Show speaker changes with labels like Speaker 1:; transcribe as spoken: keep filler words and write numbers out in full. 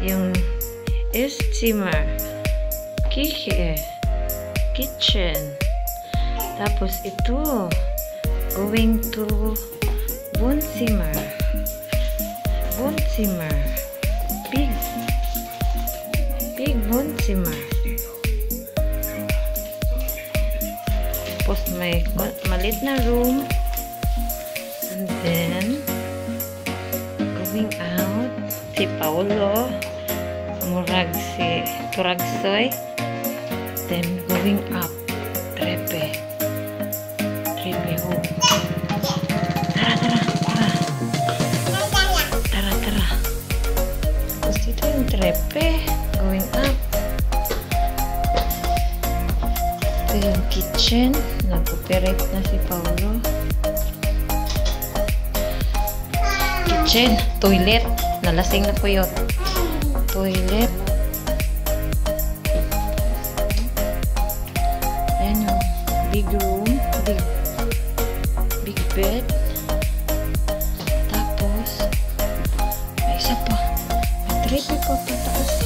Speaker 1: yung Esszimmer, Küche, kitchen. Tapos ito, going to Wohnzimmer. Wohnzimmer. Big. Big Wohnzimmer. Tapos may malit na room. And then, going out, si Paolo. Murag si Turagsoy. Then, going up. Trepe. Trepe home. Tara, tara, tara. Tara, tara. Tapos dito yung trepe. Going up. Ito yung kitchen. Nag-operate na si Paolo. Kitchen. Toilet. Nalasing na po yun. Toilet. Ayan yung big room. Big, big bed. Tapos, may isa pa. May tripe pa pataas.